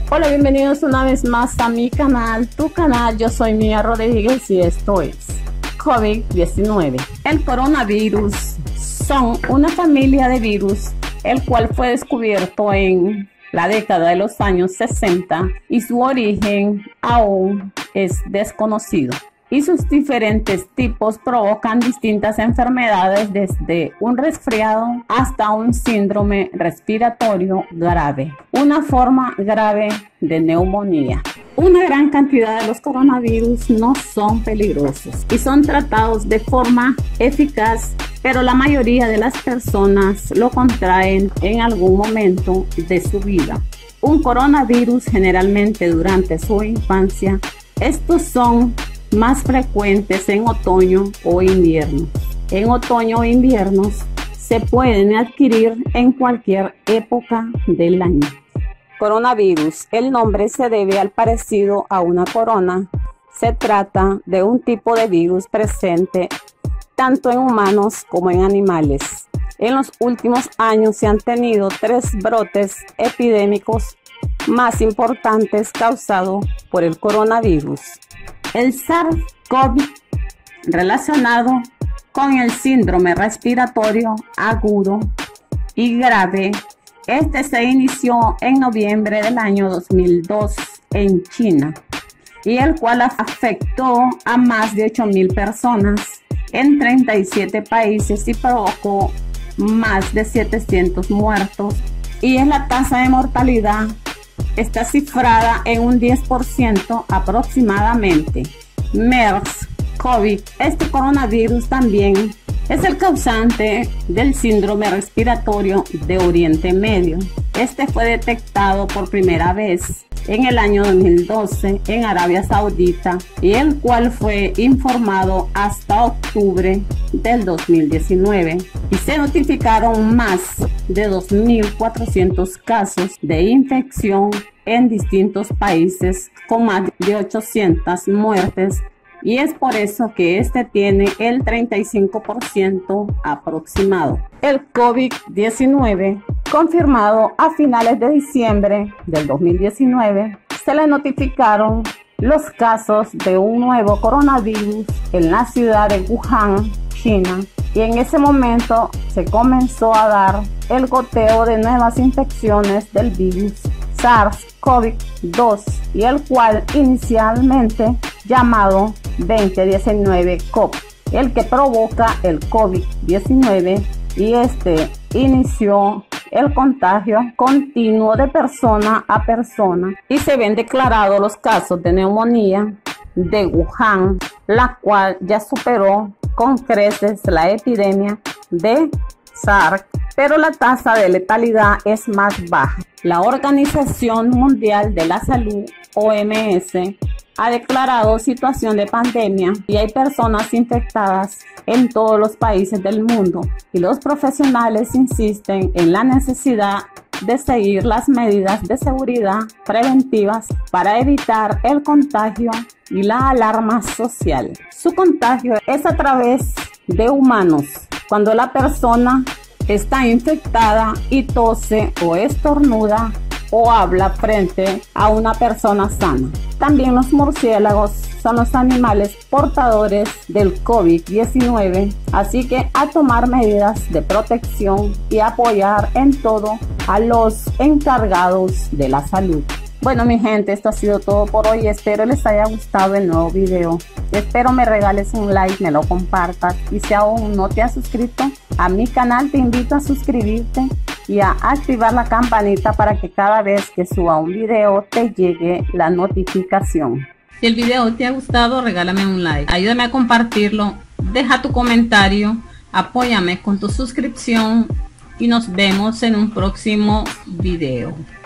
Hola, bienvenidos una vez más a mi canal, tu canal. Yo soy Mía Rodríguez y esto es COVID-19. El coronavirus son una familia de virus, el cual fue descubierto en la década de los años 60 y su origen aún es desconocido. Y sus diferentes tipos provocan distintas enfermedades, desde un resfriado hasta un síndrome respiratorio grave, una forma grave de neumonía. Una gran cantidad de los coronavirus no son peligrosos y son tratados de forma eficaz, pero la mayoría de las personas lo contraen en algún momento de su vida. Un coronavirus generalmente durante su infancia. Estos son más frecuentes en otoño o invierno. En otoño o inviernos se pueden adquirir en cualquier época del año. Coronavirus. El nombre se debe al parecido a una corona. Se trata de un tipo de virus presente tanto en humanos como en animales. En los últimos años se han tenido 3 brotes epidémicos más importantes causados por el coronavirus. El SARS-CoV, relacionado con el síndrome respiratorio agudo y grave. Este se inició en noviembre del año 2002 en China, y el cual afectó a más de 8.000 personas en 37 países y provocó más de 700 muertos. Y en la tasa de mortalidad está cifrada en un 10% aproximadamente. MERS-CoV. Este coronavirus también es el causante del síndrome respiratorio de Oriente Medio. Este fue detectado por primera vez en el año 2012 en Arabia Saudita, y el cual fue informado hasta octubre del 2019, y se notificaron más de 2.400 casos de infección en distintos países, con más de 800 muertes, y es por eso que este tiene el 35% aproximado. El COVID-19, confirmado a finales de diciembre del 2019, se le notificaron los casos de un nuevo coronavirus en la ciudad de Wuhan, China, y en ese momento se comenzó a dar el goteo de nuevas infecciones del virus SARS-CoV-2, y el cual inicialmente llamado 2019 CoV, el que provoca el COVID-19, y este inició el contagio continuo de persona a persona, y se ven declarados los casos de neumonía de Wuhan, la cual ya superó con creces la epidemia de SARS, pero la tasa de letalidad es más baja. La Organización Mundial de la Salud, OMS, ha declarado situación de pandemia y hay personas infectadas en todos los países del mundo, y los profesionales insisten en la necesidad de seguir las medidas de seguridad preventivas para evitar el contagio y la alarma social. Su contagio es a través de humanos, cuando la persona está infectada y tose o estornuda o habla frente a una persona sana. También los murciélagos son los animales portadores del COVID-19, así que a tomar medidas de protección y apoyar en todo a los encargados de la salud. Bueno, mi gente, esto ha sido todo por hoy. Espero les haya gustado el nuevo video. Espero me regales un like, me lo compartas, y si aún no te has suscrito a mi canal, te invito a suscribirte y a activar la campanita para que cada vez que suba un video te llegue la notificación. Si el video te ha gustado, regálame un like, ayúdame a compartirlo, deja tu comentario, apóyame con tu suscripción y nos vemos en un próximo video.